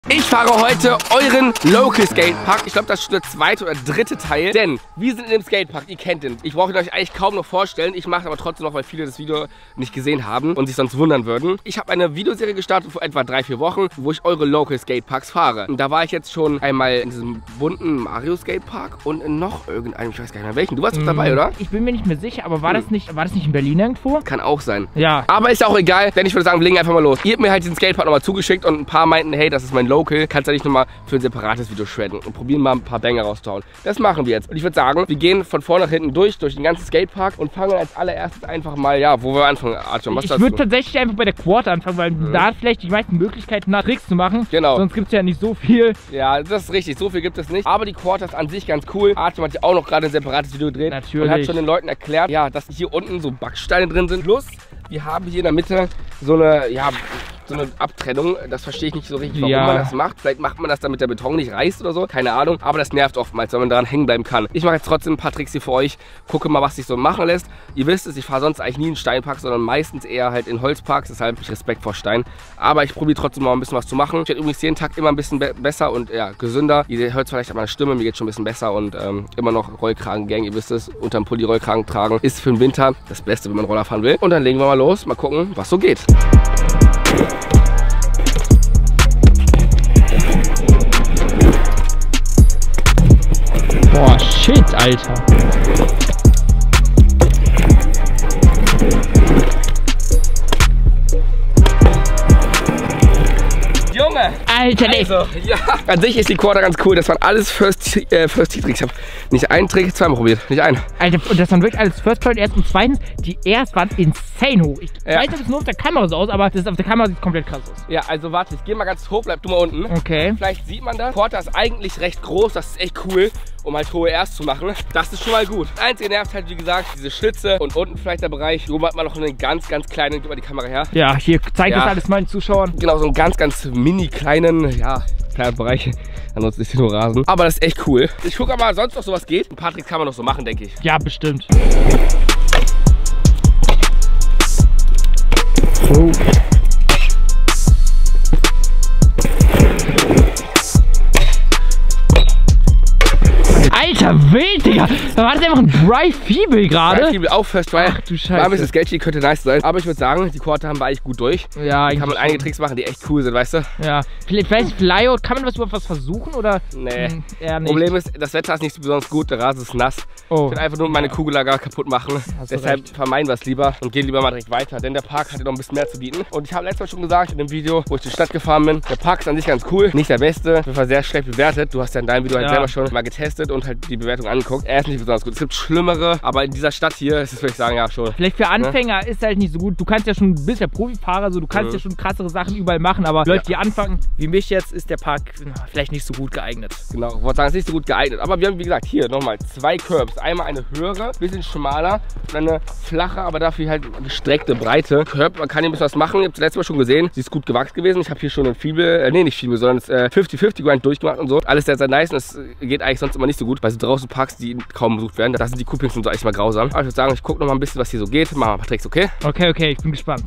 Ich fahre heute euren Local Skatepark. Ich glaube, das ist schon der zweite oder dritte Teil. Denn wir sind in dem Skatepark, ihr kennt ihn. Ich brauche ihn euch eigentlich kaum noch vorstellen. Ich mache es aber trotzdem noch, weil viele das Video nicht gesehen haben und sich sonst wundern würden. Ich habe eine Videoserie gestartet vor etwa 3-4 Wochen, wo ich eure Local Skateparks fahre. Und da war ich jetzt schon einmal in diesem bunten Mario Skatepark und in noch irgendeinem, ich weiß gar nicht mehr welchen. Du warst doch dabei, oder? Ich bin mir nicht mehr sicher, aber war das nicht in Berlin irgendwo? Kann auch sein. Ja. Aber ist ja auch egal, denn ich würde sagen, wir legen einfach mal los. Ihr habt mir halt diesen Skatepark nochmal zugeschickt und ein paar meinten, hey, das ist mein Local, kannst du ja nicht nochmal für ein separates Video shredden und probieren mal ein paar Banger rauszuhauen. Das machen wir jetzt. Und ich würde sagen, wir gehen von vorne nach hinten durch den ganzen Skatepark und fangen als allererstes einfach mal, ja, wo wir anfangen, Artem, was Ich würde tatsächlich einfach bei der Quad anfangen, weil da hat vielleicht die meisten Möglichkeiten, nach Tricks zu machen. Genau. Sonst gibt es ja nicht so viel. Ja, das ist richtig, so viel gibt es nicht. Aber die Quad ist an sich ganz cool. Artem hat ja auch noch gerade ein separates Video gedreht. Natürlich. Und hat schon den Leuten erklärt, ja, dass hier unten so Backsteine drin sind. Plus, wir haben hier in der Mitte so eine, ja, so eine Abtrennung. Das verstehe ich nicht so richtig, warum man das macht. Vielleicht macht man das, damit der Beton nicht reißt oder so. Keine Ahnung. Aber das nervt oftmals, wenn man daran hängen bleiben kann. Ich mache jetzt trotzdem ein paar Tricks hier für euch. Gucke mal, was sich so machen lässt. Ihr wisst es, ich fahre sonst eigentlich nie in Steinpark, sondern meistens eher halt in Holzparks. Deshalb habe ich Respekt vor Stein. Aber ich probiere trotzdem mal ein bisschen was zu machen. Ich werde übrigens jeden Tag immer ein bisschen besser und ja, gesünder. Ihr hört vielleicht an meiner Stimme, mir geht schon ein bisschen besser und immer noch Rollkragen-Gang. Ihr wisst es, unterm Pulli Rollkragen tragen ist für den Winter das Beste, wenn man Roller fahren will. Und dann legen wir mal los. Mal gucken, was so geht. Boah, shit, Alter. Junge! Alter, Also, ja, an sich ist die Quad ganz cool. Das waren alles First-T-Tricks. Ich habe nicht einen Trick, zweimal probiert. Nicht einen. Alter, und das waren wirklich alles First Try. Erst und zweitens, die erst waren insane hoch. Ich weiß nicht, ob es nur auf der Kamera so aus, aber das auf der Kamera sieht komplett krass aus. Ja, also warte, ich gehe mal ganz hoch, bleib du mal unten. Okay. Vielleicht sieht man das. Porter ist eigentlich recht groß, das ist echt cool, um halt hohe Rs zu machen. Das ist schon mal gut. Das Einzige nervt halt, wie gesagt, diese Schlitze und unten vielleicht der Bereich. Hier oben hat man noch einen ganz kleinen, gib mal die Kamera her. Ja, hier zeigt das alles meinen Zuschauern. Genau, so einen ganz mini kleinen, ja, kleinen Bereich. Ansonsten ist hier nur Rasen. Aber das ist echt cool. Ich gucke mal, sonst noch sowas geht. Ein paar Tricks kann man noch so machen, denke ich. Ja, bestimmt. Oh. Alter, wild, Digga. Da war das einfach ein Dry Feeble gerade. Dry Feeble, auch First Try. Ach du Scheiße. War ein bisschen sketchy, könnte nice sein. Aber ich würde sagen, die Quarter haben wir eigentlich gut durch. Ja, kann man einige Tricks machen, die echt cool sind, weißt du? Ja. Vielleicht Flyout, kann man überhaupt was versuchen oder? Nee. Eher nicht. Problem ist, das Wetter ist nicht so besonders gut, der Rasen ist nass. Oh. Ich will einfach nur meine Kugellager kaputt machen. Deshalb recht. vermeiden wir es lieber und gehen lieber mal direkt weiter. Denn der Park hat ja noch ein bisschen mehr zu bieten. Und ich habe letztes Mal schon gesagt in dem Video, wo ich zur Stadt gefahren bin, der Park ist an sich ganz cool. Nicht der beste, auf jeden Fall sehr schlecht bewertet. Du hast ja in deinem Video halt selber schon mal getestet und halt die Bewertung angeguckt. Er ist nicht besonders gut. Es gibt schlimmere, aber in dieser Stadt hier ist es, würde ich sagen, ja schon. Vielleicht für Anfänger ist halt nicht so gut. Du kannst ja schon, du bist ja Profifahrer, so du kannst ja schon krassere Sachen überall machen, aber Leute, die anfangen, wie mich jetzt, ist der Park vielleicht nicht so gut geeignet. Genau, ich wollte sagen, es ist nicht so gut geeignet. Aber wir haben, wie gesagt, hier nochmal 2 Curbs. Einmal eine höhere, bisschen schmaler und eine flache, aber dafür halt gestreckte, breite Curb. Man kann hier ein bisschen was machen. Ihr habt es letztes Mal schon gesehen. Sie ist gut gewachsen gewesen. Ich habe hier schon ein Feeble, nee, nicht Feeble, sondern 50-50 Grind durchgemacht und so. Alles sehr nice und es geht eigentlich sonst immer nicht so gut. Bei so draußen Parks, die kaum besucht werden. Da sind die Coupings und so eigentlich mal grausam. Aber ich würde sagen, ich gucke noch mal ein bisschen, was hier so geht. Machen wir ein paar Tricks, okay? Okay, ich bin gespannt.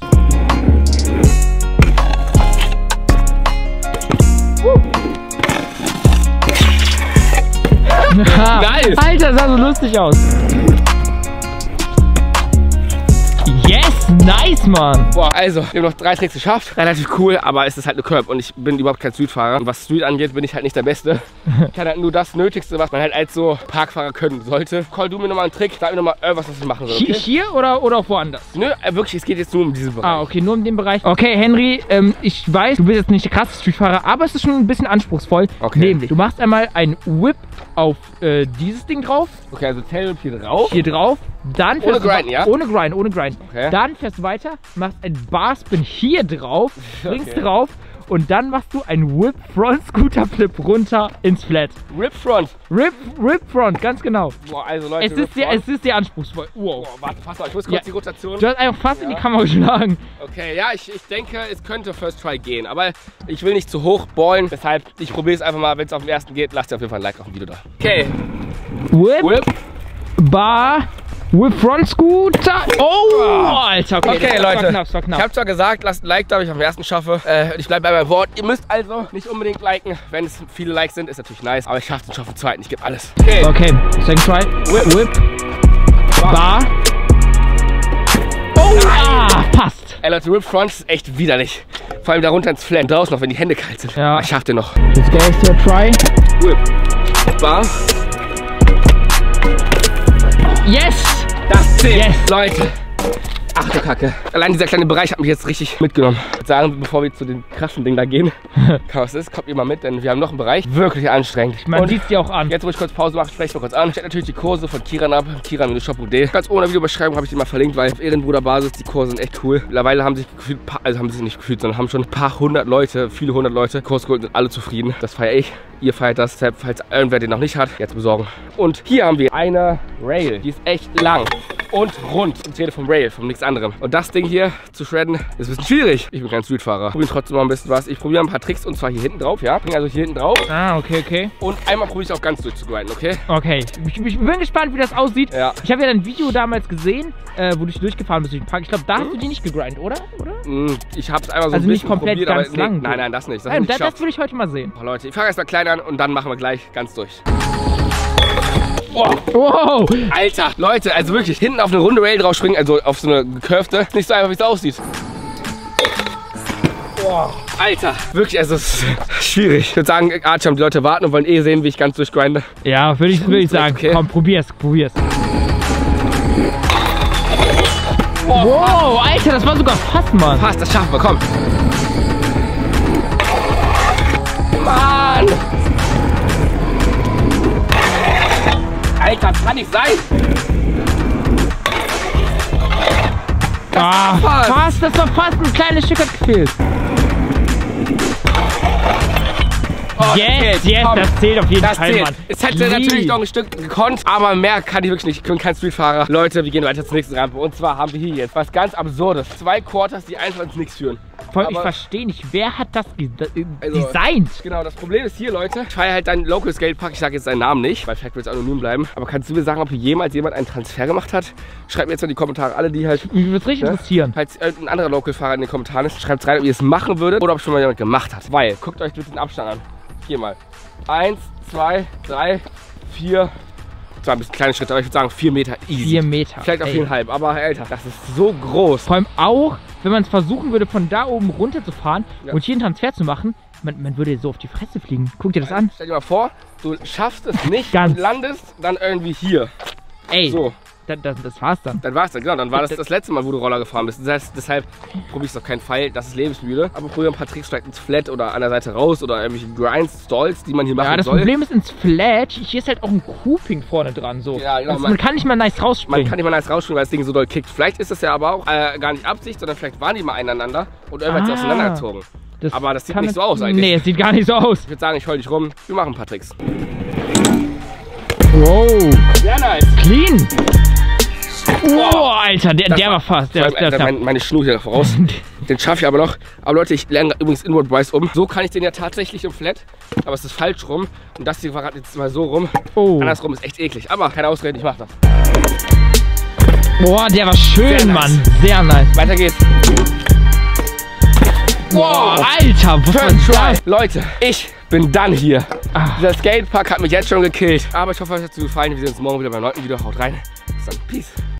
Nice! Alter, das sah so lustig aus. Yes, nice, Mann. Boah, also, wir haben noch 3 Tricks geschafft. Relativ cool, aber es ist halt eine Curb und ich bin überhaupt kein Streetfahrer. Und was Street angeht, bin ich halt nicht der Beste. Ich kann halt nur das Nötigste, was man halt als so Parkfahrer können sollte. Call du mir nochmal einen Trick, sag mir nochmal was ich machen soll, okay? Hier oder auch woanders? Nö, wirklich, es geht jetzt nur um diesen Bereich. Ah, okay, nur um den Bereich. Okay, Henry, ich weiß, du bist jetzt nicht der krasse Streetfahrer, aber es ist schon ein bisschen anspruchsvoll. Okay. Nämlich, du machst einmal einen Whip auf dieses Ding drauf. Okay, also Tailwhip hier drauf. Hier drauf. Dann ohne Grind, ja? Ohne Grind. Okay. Dann fährst du weiter, machst ein Barspin hier drauf, springst drauf und dann machst du einen Whip Front Scooter Flip runter ins Flat. Rip Front. Rip Front, ganz genau. Boah, also Leute, es ist sehr anspruchsvoll. Wow. Boah, warte, pass auf, ich muss kurz die Rotation. Du hast einfach fast in die Kamera geschlagen. Okay, ja, ich denke, es könnte First Try gehen, aber ich will nicht zu hoch ballen, deshalb, ich probiere es einfach mal, wenn es auf dem ersten geht, lasst ihr auf jeden Fall ein Like auf dem Video da. Okay. Whip. Bar. Whip Front Scooter. Oh, Alter. Okay, Leute. Das war knapp. Ich habe zwar gesagt, lasst ein Like da, ob ich am ersten schaffe. Ich bleibe bei meinem Wort. Ihr müsst also nicht unbedingt liken. Wenn es viele Likes sind, ist natürlich nice. Aber ich schaffe den zweiten. Ich gebe alles. Okay, second try. Whip. Bar. Oh, passt. Ey Leute, Whip Front ist echt widerlich. Vor allem darunter ins Flat. Draußen noch, wenn die Hände kalt sind. Ja. Ich schaff den noch. Let's go, third try. Whip. Bar. Yes! Das zählt. Yes. Leute. Ach du Kacke. Allein dieser kleine Bereich hat mich jetzt richtig mitgenommen. Ich würde sagen, bevor wir zu den krassen Dingen da gehen, was ist, kommt ihr mal mit, denn wir haben noch einen Bereich. Wirklich anstrengend. Man sieht sie auch an. Jetzt, wo ich kurz Pause mache, spreche ich mal kurz an. Ich stelle natürlich die Kurse von Kiran ab, kiran-shop.de. Ganz ohne Videobeschreibung habe ich die mal verlinkt, weil auf Ehrenbruderbasis die Kurse sind echt cool. Mittlerweile haben sich gefühlt, haben sich nicht gefühlt, sondern haben schon ein paar hundert Leute, viele hundert Leute Kurs geholt und sind alle zufrieden. Das feiere ich. Ihr feiert das, deshalb, falls irgendwer den noch nicht hat, jetzt besorgen. Und hier haben wir eine Rail, die ist echt lang und rund. Ich rede vom Rail, von nichts anderem. Und das Ding hier zu shredden, ist ein bisschen schwierig. Ich bin kein Streetfahrer. Probieren trotzdem mal ein bisschen was. Ich probiere ein paar Tricks und zwar hier hinten drauf, ja. Bring also hier hinten drauf. Ah, okay. Und einmal probiere ich auch ganz durchzugrinden, okay? Okay. Ich bin gespannt, wie das aussieht. Ja. Ich habe ja dein Video damals gesehen, wo du durchgefahren bist durch den Park. Ich glaube, da hast du die nicht gegrindet, oder? Ich habe es einmal so also ein bisschen nicht komplett probiert, ganz aber lang. Nein, das nicht. Das will ich heute mal sehen. Oh, Leute, ich fange erstmal klein an und dann machen wir gleich ganz durch. Wow. Alter, Leute, also wirklich, hinten auf eine runde Rail drauf springen, also auf so eine gekürfte, nicht so einfach, wie es aussieht. Alter, wirklich, also es ist schwierig. Ich würde sagen, Archam, die Leute warten und wollen eh sehen, wie ich ganz durchgrinde. Ja, würde ich sagen. Okay. Komm, probier's. Wow, Alter, das war sogar fast, Mann. Fast, das schaffen wir, komm. Mann! Alter, das kann nicht sein! Fast, das war fast ein kleines Stück hat gefehlt. Yes, das zählt auf jeden Fall, Mann. Es hätte natürlich noch ein Stück gekonnt, aber mehr kann ich wirklich nicht. Ich bin kein Streetfahrer. Leute, wir gehen weiter zur nächsten Rampe. Und zwar haben wir hier jetzt was ganz Absurdes. 2 Quarters, die einfach ins Nichts führen. Vor allem, ich verstehe nicht, wer hat das designt? Genau, das Problem ist hier, Leute, ich feiere halt deinen Local Skatepark. Ich sage jetzt seinen Namen nicht, weil vielleicht wird es anonym bleiben. Aber kannst du mir sagen, ob hier jemals jemand einen Transfer gemacht hat? Schreibt mir jetzt mal in die Kommentare, alle, die halt... Mich würde es richtig interessieren. Falls irgendein anderer Local-Fahrer in den Kommentaren ist, schreibt rein, ob ihr es machen würdet oder ob schon mal jemand gemacht hat. Weil, guckt euch bitte den Abstand an. Hier mal. 1, 2, 3, 4. Das war ein bisschen kleine Schritte, aber ich würde sagen 4 Meter easy. 4 Meter. Vielleicht auch 4,5, aber Alter, das ist so groß. Vor allem auch, wenn man es versuchen würde, von da oben runter zu fahren und hier einen Transfer zu machen, man würde so auf die Fresse fliegen. Guck dir das an. Stell dir mal vor, du schaffst es nicht und landest dann irgendwie hier. Ey. So. Das war's dann. Dann war's dann, genau. Dann war das letzte Mal, wo du Roller gefahren bist. Das heißt, deshalb probiere ich es auf keinen Fall. Das ist lebensmüde. Aber probiere ein paar Tricks vielleicht ins Flat oder an der Seite raus oder irgendwelche Grinds, Stalls, die man hier machen soll. Ja, das Problem ist ins Flat, hier ist halt auch ein Cooping vorne dran. So. Ja, genau. Also man kann nicht mal nice rausspringen. Man kann nicht mal nice rausspringen, weil das Ding so doll kickt. Vielleicht ist das ja aber auch gar nicht Absicht, sondern vielleicht waren die mal ineinander und irgendwann ist auseinandergezogen. Aber das sieht nicht so aus eigentlich. Nee, es sieht gar nicht so aus. Ich würde sagen, ich heul dich rum. Wir machen ein paar Tricks. Wow. Sehr nice. Clean. Oh, Alter, der war fast. Meine Schnur hier voraus. Den schaffe ich aber noch. Aber Leute, ich lerne übrigens Inward Bryce um. So kann ich den ja tatsächlich im Flat. Aber es ist falsch rum. Und das hier war gerade jetzt mal so rum. Oh. Andersrum ist echt eklig. Aber keine Ausrede, ich mach das. Boah, der war schön, sehr Mann. Nice. Sehr nice. Weiter geht's. Wow, Alter, was war das? Leute, ich bin dann hier. Dieser Skatepark hat mich jetzt schon gekillt. Aber ich hoffe, euch hat es gefallen. Wir sehen uns morgen wieder beim neuen Video. Haut rein. Bis dann. Peace.